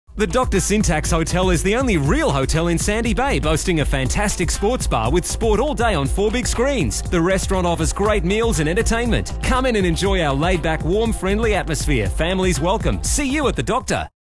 The Dr. Syntax Hotel is the only real hotel in Sandy Bay, boasting a fantastic sports bar with sport all day on 4 big screens. The restaurant offers great meals and entertainment. Come in and enjoy our laid-back, warm, friendly atmosphere. Families welcome. See you at the Doctor.